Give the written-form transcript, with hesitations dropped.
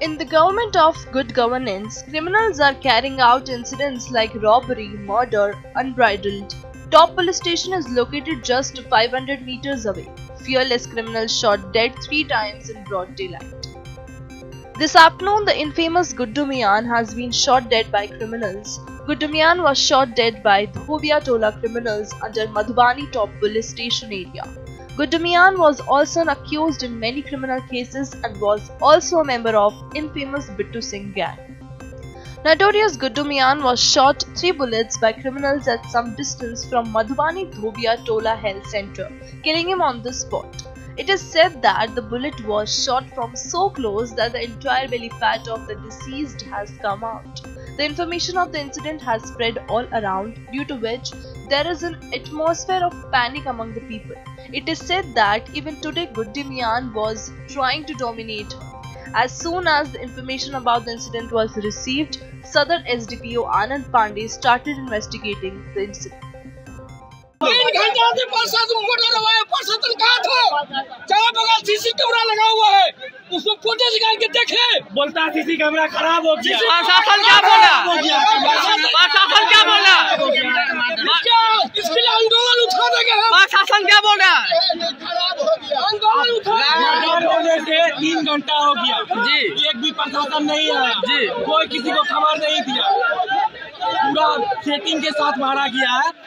In the government of good governance, criminals are carrying out incidents like robbery, murder, unbridled. Top police station is located just 500 meters away. Fearless criminals shot dead 3 times in broad daylight. This afternoon, the infamous Guddu Mian has been shot dead by criminals. Guddu Mian was shot dead by Dhobia Tola criminals under Madhubani Top police station area. Guddu Mian was also accused in many criminal cases and was also a member of infamous Bittu Singh gang. Notorious Guddu Mian was shot 3 bullets by criminals at some distance from Madhubani Dhobia Tola Health Center, killing him on the spot. It is said that the bullet was shot from so close that the entire belly fat of the deceased has come out. The information of the incident has spread all around, due to which there is an atmosphere of panic among the people. It is said that even today Guddu Mian was trying to dominate. As soon as the information about the incident was received, Southern SDPO Anand Pandey started investigating the incident. 3 घंटा से प्रशासन मोड़ रहा है। प्रशासन कहाँ था? चारों बगल सीसी कैमरा लगा हुआ है, उसको फुटेज निकाल के देखे। बोलता सीसी कैमरा खराब हो गया। प्रशासन क्या बोला? प्रशासन क्या बोला? इसके लिए आंदोलन उठा देंगे हम। प्रशासन क्या बोल रहा है? खराब हो गया। आंदोलन उठा से 3 घंटा हो गया जी। एक भी प्रशासन नहीं आया जी। कोई किसी को खबर नहीं दिया। पूरा सेटिंग के साथ मारा गया है।